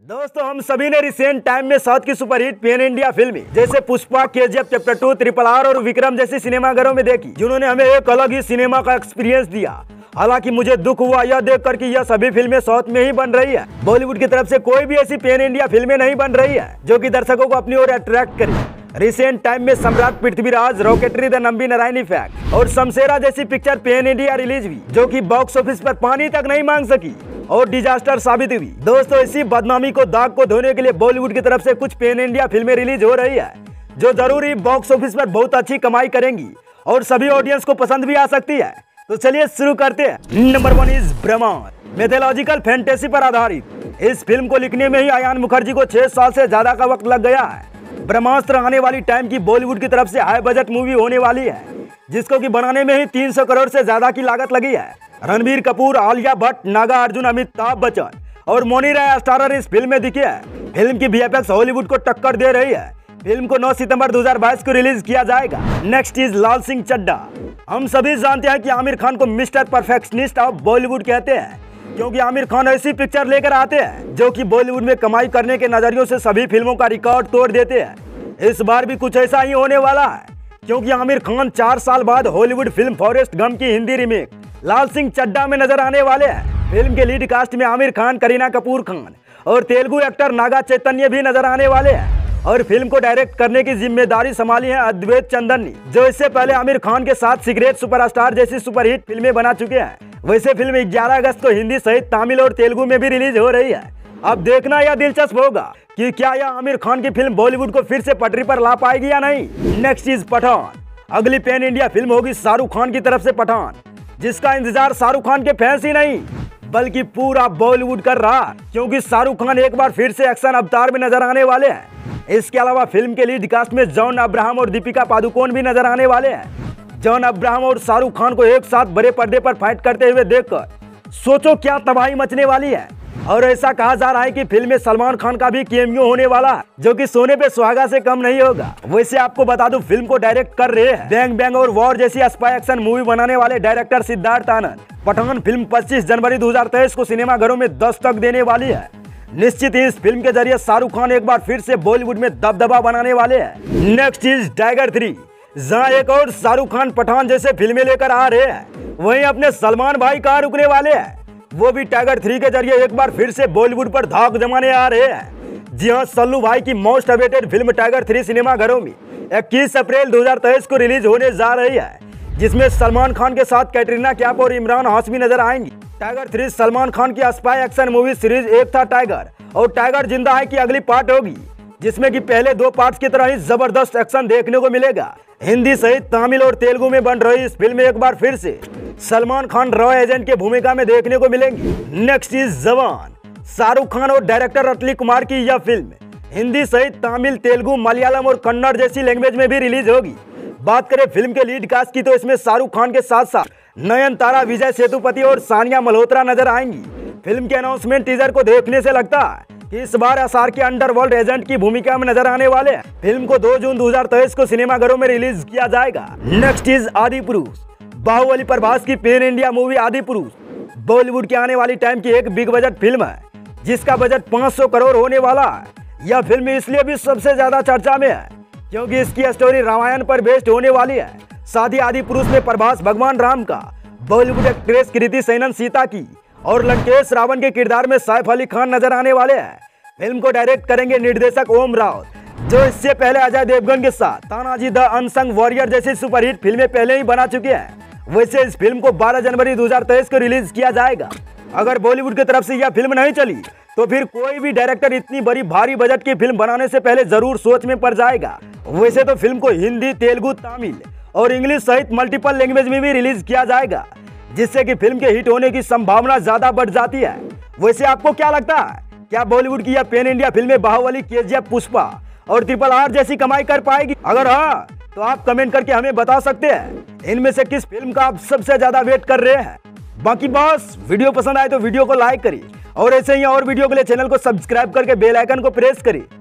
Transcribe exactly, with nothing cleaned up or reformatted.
दोस्तों हम सभी ने रिसेंट टाइम में साउथ की सुपरहिट पैन इंडिया फिल्में जैसे Pushpa, KGF chapter two, triple R और विक्रम जैसी सिनेमाघरों में देखी, जिन्होंने हमें एक अलग ही सिनेमा का एक्सपीरियंस दिया। हालांकि मुझे दुख हुआ यह देखकर कि यह सभी फिल्में साउथ में ही बन रही है। बॉलीवुड की तरफ से कोई भी ऐसी पैन इंडिया फिल्में नहीं बन रही है जो कि दर्शकों को अपनी ओर अट्रैक्ट करे। रिसेंट टाइम में Samrat Prithviraj, rocketry, the Nambi Narayan effect और शमशेरा जैसी पिक्चर पैन इंडिया रिलीज हुई, जो कि बॉक्स ऑफिस पर पानी तक नहीं मांग सकी और डिजास्टर साबित हुई। दोस्तों इसी बदनामी को, दाग को धोने के लिए बॉलीवुड की तरफ से कुछ पैन इंडिया फिल्में रिलीज हो रही है, जो जरूरी बॉक्स ऑफिस पर बहुत अच्छी कमाई करेंगी और सभी ऑडियंस को पसंद भी आ सकती है। तो चलिए शुरू करते हैं। Number one is Brahmastra, mythological fantasy पर आधारित। इस फिल्म को लिखने में ही आयान मुखर्जी को छह साल से ज्यादा का वक्त लग गया है। ब्रह्मास्त्र आने वाली टाइम की बॉलीवुड की तरफ से हाई बजट मूवी होने वाली है, जिसको कि बनाने में ही तीन सौ करोड़ से ज्यादा की लागत लगी है। रणबीर कपूर, आलिया भट्ट, नागा अर्जुन, अमिताभ बच्चन और मोनी राय स्टारर इस फिल्म में दिखे हैं। फिल्म की वीएफएक्स हॉलीवुड को टक्कर दे रही है। फिल्म को नौ सितंबर दो हज़ार बाईस को रिलीज किया जाएगा। Next is Lal Singh Chaddha. हम सभी जानते हैं कि आमिर खान को मिस्टर परफेक्शनिस्ट ऑफ बॉलीवुड कहते हैं, क्योंकि आमिर खान ऐसी पिक्चर लेकर आते हैं जो कि बॉलीवुड में कमाई करने के नजरियों से सभी फिल्मों का रिकॉर्ड तोड़ देते हैं। इस बार भी कुछ ऐसा ही होने वाला है, क्योंकि आमिर खान चार साल बाद हॉलीवुड फिल्म फॉरेस्ट गम की हिंदी रीमेक लाल सिंह चड्ढा में नजर आने वाले हैं। फिल्म के लीड कास्ट में आमिर खान, करीना कपूर खान और तेलुगु एक्टर नागा चैतन्य भी नजर आने वाले हैं। और फिल्म को डायरेक्ट करने की जिम्मेदारी संभाली है अद्वैत चंदन ने, जो इससे पहले आमिर खान के साथ सीक्रेट सुपरस्टार जैसी सुपरहिट फिल्में बना चुके हैं। वैसे फिल्म ग्यारह अगस्त को हिंदी सहित तमिल और तेलुगु में भी रिलीज हो रही है। अब देखना यह दिलचस्प होगा कि क्या यह आमिर खान की फिल्म बॉलीवुड को फिर से पटरी पर ला पाएगी या नहीं। Next is Pathaan. अगली पैन इंडिया फिल्म होगी शाहरुख खान की तरफ से पठान, जिसका इंतजार शाहरुख खान के फैंस ही नहीं बल्कि पूरा बॉलीवुड कर रहा, क्योंकि शाहरुख खान एक बार फिर से एक्शन अवतार में नजर आने वाले हैं। इसके अलावा फिल्म के लीड कास्ट में जॉन अब्राहम और दीपिका पादुकोण भी नजर आने वाले हैं। जॉन अब्राहम और शाहरुख खान को एक साथ बड़े पर्दे पर फाइट करते हुए देखकर सोचो क्या तबाही मचने वाली है। और ऐसा कहा जा रहा है कि फिल्म में सलमान खान का भी कैमियो होने वाला है, जो कि सोने पे सुहागा से कम नहीं होगा। वैसे आपको बता दूं, फिल्म को डायरेक्ट कर रहे हैं बैंग बैंग और वॉर जैसी स्पाई एक्शन मूवी बनाने वाले डायरेक्टर सिद्धार्थ आनंद। पठान फिल्म पच्चीस जनवरी दो हज़ार तेईस को सिनेमाघरों में दस्तक देने वाली है। निश्चित ही इस फिल्म के जरिए शाहरुख खान एक बार फिर से बॉलीवुड में दबदबा बनाने वाले हैं। Next is tiger three. जहां एक और शाहरुख खान पठान जैसे फिल्में लेकर आ रहे हैं, वहीं अपने सलमान भाई कहाँ रुकने वाले हैं। वो भी टाइगर थ्री के जरिए एक बार फिर से बॉलीवुड पर धाक जमाने आ रहे हैं। जी हाँ, सल्लू भाई की most awaited film tiger three सिनेमाघरों में इक्कीस अप्रैल दो हज़ार तेईस को रिलीज होने जा रही है, जिसमें सलमान खान के साथ कैटरीना कैफ और इमरान हाशमी नजर आएंगी। टाइगर थ्री सलमान खान की स्पाई एक्शन मूवी सीरीज एक था टाइगर और टाइगर जिंदा है की अगली पार्ट होगी, जिसमें कि पहले दो पार्ट्स की तरह ही जबरदस्त एक्शन देखने को मिलेगा। हिंदी सहित तमिल और तेलुगु में बन रही इस फिल्म में एक बार फिर से सलमान खान रॉ एजेंट के भूमिका में देखने को मिलेंगी। नेक्स्ट इज जवान। शाहरुख खान और डायरेक्टर अटली कुमार की यह फिल्म हिंदी सहित तमिल, तेलुगु, मलयालम और कन्नड़ जैसी लैंग्वेज में भी रिलीज होगी। बात करें फिल्म के लीड कास्ट की, तो इसमें शाहरुख खान के साथ साथ नयनतारा, विजय सेतुपति और सानिया मल्होत्रा नजर आएंगी। फिल्म के अनाउंसमेंट टीजर को देखने से लगता है कि इस बार एसआर के अंडरवर्ल्ड एजेंट की भूमिका में नजर आने वाले हैं। फिल्म को दो जून दो हज़ार तेईस को सिनेमाघरों में रिलीज किया जाएगा। नेक्स्ट इज आदि पुरुष। बाहुबली प्रभास की पैन इंडिया मूवी आदि पुरुष बॉलीवुड की आने वाली टाइम की एक बिग बजट फिल्म है, जिसका बजट पाँच सौ करोड़ होने वाला है। यह फिल्म इसलिए भी सबसे ज्यादा चर्चा में है क्योंकि इसकी स्टोरी रामायण पर बेस्ड होने वाली है। साथ ही आदि पुरुष में प्रभास भगवान राम का, बॉलीवुड एक्ट्रेस कृति सेनन सीता की और लंकेश रावण के किरदार में सैफ अली खान नजर आने वाले हैं। फिल्म को डायरेक्ट करेंगे निर्देशक ओम राउत, जो इससे पहले अजय देवगन के साथ तानाजी द अनसंग वॉरियर जैसी सुपरहिट फिल्में पहले ही बना चुके हैं। वैसे इस फिल्म को बारह जनवरी दो हज़ार तेईस को रिलीज किया जाएगा। अगर बॉलीवुड की तरफ से यह फिल्म नहीं चली, तो फिर कोई भी डायरेक्टर इतनी बड़ी भारी बजट की फिल्म बनाने से पहले जरूर सोच में पड़ जाएगा। वैसे तो फिल्म को हिंदी, तेलुगु, तमिल और इंग्लिश सहित मल्टीपल लैंग्वेज में भी रिलीज किया जाएगा, जिससे कि फिल्म के हिट होने की संभावना ज्यादा बढ़ जाती है। वैसे आपको क्या लगता है, क्या बॉलीवुड की यह पैन इंडिया फिल्में बाहुबली, केजीएफ, पुष्पा और ट्रिपल आर जैसी कमाई कर पाएगी? अगर हाँ, तो आप कमेंट करके हमें बता सकते हैं इनमें से किस फिल्म का आप सबसे ज्यादा वेट कर रहे हैं। बाकी बस वीडियो पसंद आए तो वीडियो को लाइक करिए और ऐसे ही और वीडियो के लिए चैनल को सब्सक्राइब करके बेल आइकन को प्रेस करिए।